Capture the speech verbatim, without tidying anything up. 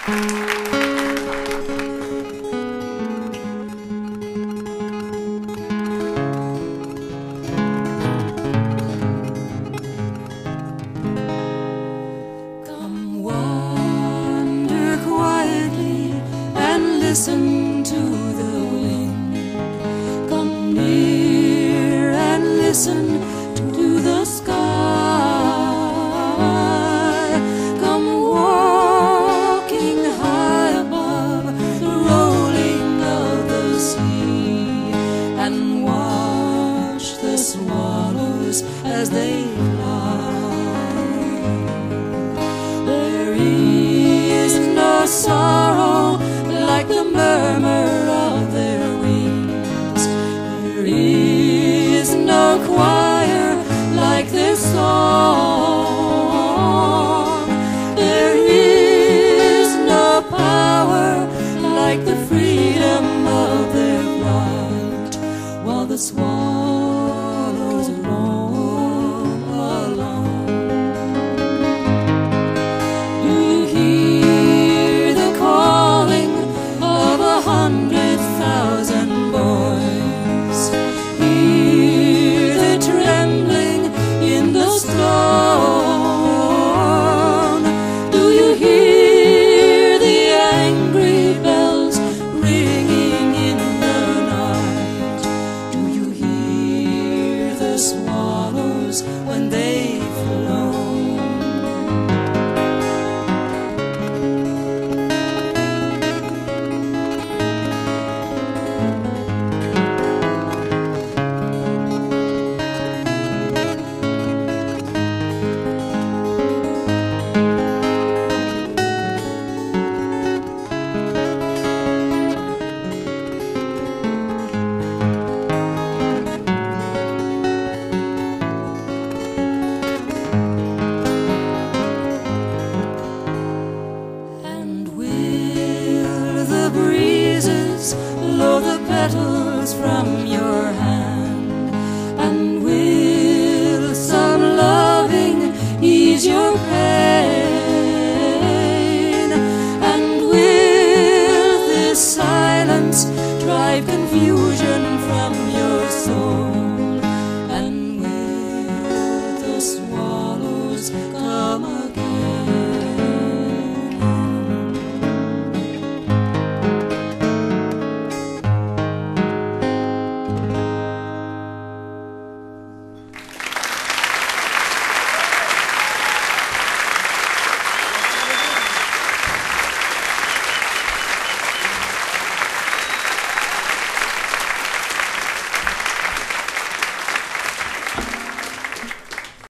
Listen to the wind. Come near and listen to the sky. Come walking high above the rolling of the sea, and watch the swallows as they fly. There is no sorrow like the murmur of their wings. There is no choir like their song. There is no power like the freedom of their flight, while the swallows roam along. Do you hear the calling of a hundred thousand boys? Hear the trembling in the stone? Do you hear the angry bells ringing in the night? Do you hear the swallows when they've flown? Blow the petals from your hand.